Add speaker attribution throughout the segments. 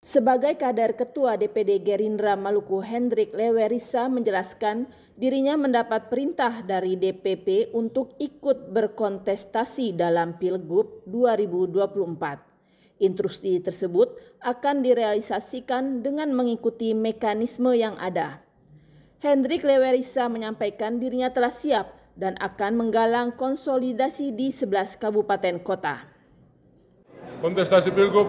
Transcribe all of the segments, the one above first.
Speaker 1: Sebagai kader Ketua DPD Gerindra Maluku Hendrik Lewerisa menjelaskan dirinya mendapat perintah dari DPP untuk ikut berkontestasi dalam Pilgub 2024. Instruksi tersebut akan direalisasikan dengan mengikuti mekanisme yang ada. Hendrik Lewerisa menyampaikan dirinya telah siap dan akan menggalang konsolidasi di 11 kabupaten kota.
Speaker 2: Kontestasi Pilgub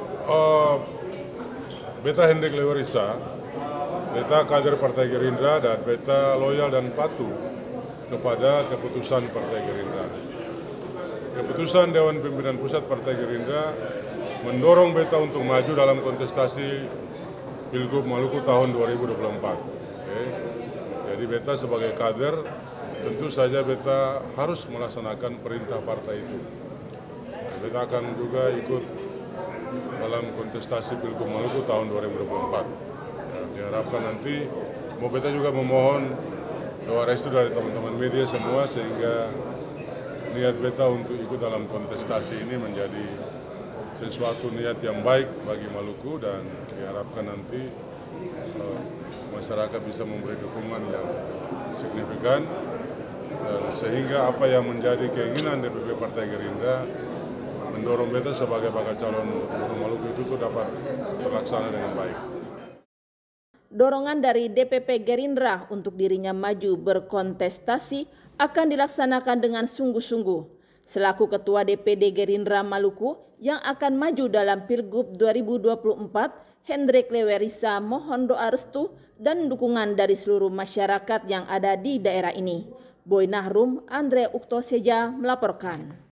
Speaker 2: beta Hendrik Lewerisa, beta kader Partai Gerindra dan beta loyal dan patuh kepada keputusan Partai Gerindra. Keputusan Dewan Pimpinan Pusat Partai Gerindra mendorong beta untuk maju dalam kontestasi Pilgub Maluku tahun 2024. Jadi beta sebagai kader tentu saja beta harus melaksanakan perintah partai itu. Beta akan juga ikut dalam kontestasi Pilgub Maluku tahun 2024. Diharapkan nanti beta juga memohon doa restu dari teman-teman media semua sehingga niat beta untuk ikut dalam kontestasi ini menjadi sesuatu niat yang baik bagi Maluku dan diharapkan nanti masyarakat bisa memberi dukungan yang signifikan dan sehingga apa yang menjadi keinginan DPP Partai Gerindra mendorong beta sebagai bakal calon gubernur Maluku itu dapat terlaksana dengan baik.
Speaker 1: Dorongan dari DPP Gerindra untuk dirinya maju berkontestasi akan dilaksanakan dengan sungguh-sungguh. Selaku Ketua DPD Gerindra Maluku yang akan maju dalam Pilgub 2024, Hendrik Lewerisa mohon doa restu dan dukungan dari seluruh masyarakat yang ada di daerah ini. Boy Nahrum, Andre Uktoseja melaporkan.